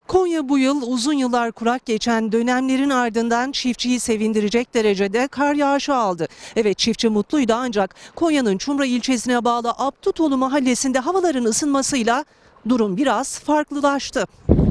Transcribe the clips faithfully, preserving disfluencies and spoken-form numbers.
Konya bu yıl uzun yıllar kurak geçen dönemlerin ardından çiftçiyi sevindirecek derecede kar yağışı aldı. Evet, çiftçi mutluydu ancak Konya'nın Çumra ilçesine bağlı Abdutolu mahallesinde havaların ısınmasıyla durum biraz farklılaştı.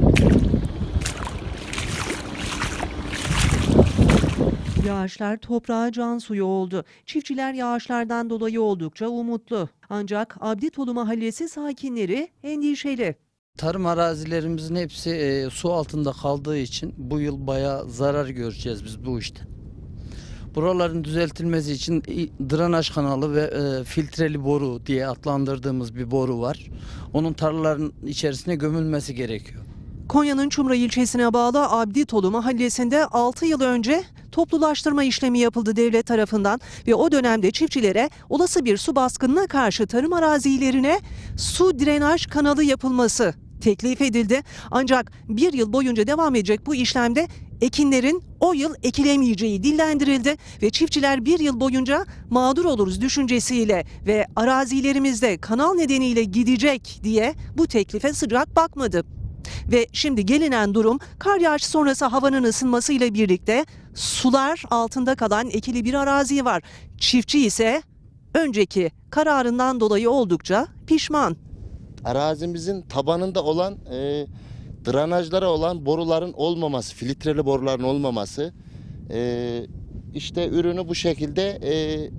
Yağışlar toprağa can suyu oldu. Çiftçiler yağışlardan dolayı oldukça umutlu. Ancak Abdutolu mahallesi sakinleri endişeli. Tarım arazilerimizin hepsi e, su altında kaldığı için bu yıl bayağı zarar göreceğiz biz bu işte. Buraların düzeltilmesi için drenaj kanalı ve e, filtreli boru diye adlandırdığımız bir boru var. Onun tarlaların içerisine gömülmesi gerekiyor. Konya'nın Çumra ilçesine bağlı Abdutolu mahallesinde altı yıl önce toplulaştırma işlemi yapıldı devlet tarafından ve o dönemde çiftçilere olası bir su baskınına karşı tarım arazilerine su drenaj kanalı yapılması teklif edildi. Ancak bir yıl boyunca devam edecek bu işlemde ekinlerin o yıl ekilemeyeceği dillendirildi ve çiftçiler bir yıl boyunca mağdur oluruz düşüncesiyle ve arazilerimizde kanal nedeniyle gidecek diye bu teklife sıcak bakmadı. Ve şimdi gelinen durum kar yağışı sonrası havanın ısınmasıyla birlikte sular altında kalan ekili bir arazi var. Çiftçi ise önceki kararından dolayı oldukça pişman. Arazimizin tabanında olan e, drenajlara olan boruların olmaması, filtreli boruların olmaması, e, işte ürünü bu şekilde e,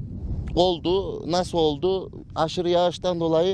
oldu. Nasıl oldu? Aşırı yağıştan dolayı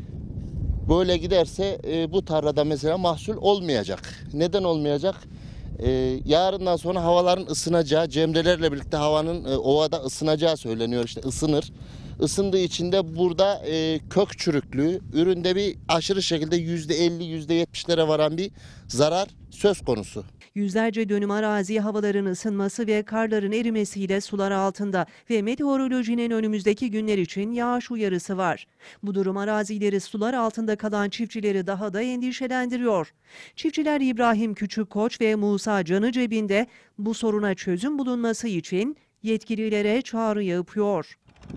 böyle giderse e, bu tarlada mesela mahsul olmayacak. Neden olmayacak? E, yarından sonra havaların ısınacağı, cemrelerle birlikte havanın e, ovada ısınacağı söyleniyor. İşte ısınır. Isındığı için de burada e, kök çürüklüğü, üründe bir aşırı şekilde yüzde elli yüzde yetmişlere varan bir zarar söz konusu. Yüzlerce dönüm arazi havaların ısınması ve karların erimesiyle sular altında ve meteorolojinin önümüzdeki günler için yağış uyarısı var. Bu durum arazileri sular altında kalan çiftçileri daha da endişelendiriyor. Çiftçiler İbrahim Küçükkoç ve Musa Canıcebinde bu soruna çözüm bulunması için yetkililere çağrı yapıyor.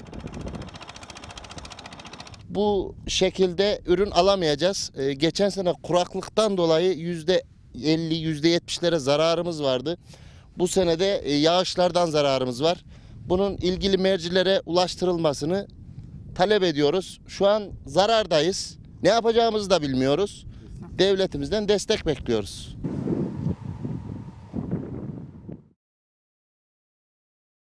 Bu şekilde ürün alamayacağız. Ee, geçen sene kuraklıktan dolayı yüzde elli yüzde yetmişlere zararımız vardı. Bu sene de e, yağışlardan zararımız var. Bunun ilgili mercilere ulaştırılmasını talep ediyoruz. Şu an zarardayız. Ne yapacağımızı da bilmiyoruz. Devletimizden destek bekliyoruz.